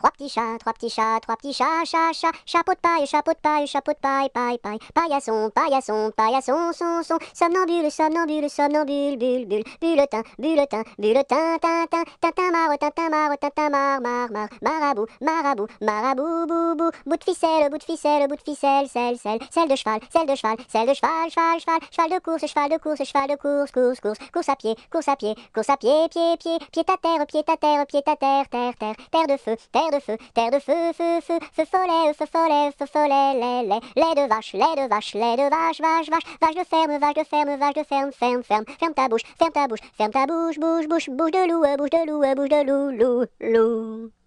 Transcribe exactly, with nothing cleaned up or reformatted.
Trois petits chats, trois petits chats, trois petits chats, chat, chat, chapeau de paille, chapeau de paille, chapeau de paille, paille, paille, paillasson, paillasson, paillasson, son, son, somnambule, somnambule, somnambule, bulle, bulle, bulletin, bulletin, bulletin, tintin, tintin, marre, tintin, marre, tintin, mar, mar, mar, marabout, marabout, marabout, bou, bou, bout de ficelle, bout de ficelle, bout de ficelle, selle, selle, selle de cheval, selle de cheval, selle de cheval, cheval, cheval, cheval de course, cheval de course, cheval de course, course, course, course à pied, course à pied, course à pied, pied, pied, pied à terre, pied à terre, pied à terre, terre, terre, terre de feu, terre de feu, terre de feu, feu, feu, feu follet, feu follet, feu follet, lait, lait, lait de vache, lait de vache, lait de vache, vache, vache, vache de ferme, vache de ferme, vache de ferme, ferme, ferme, ferme ta bouche, ferme ta bouche, ferme ta bouche, bouche, bouche, bouche de loup, bouche de loup, bouche de loup, loup, loup.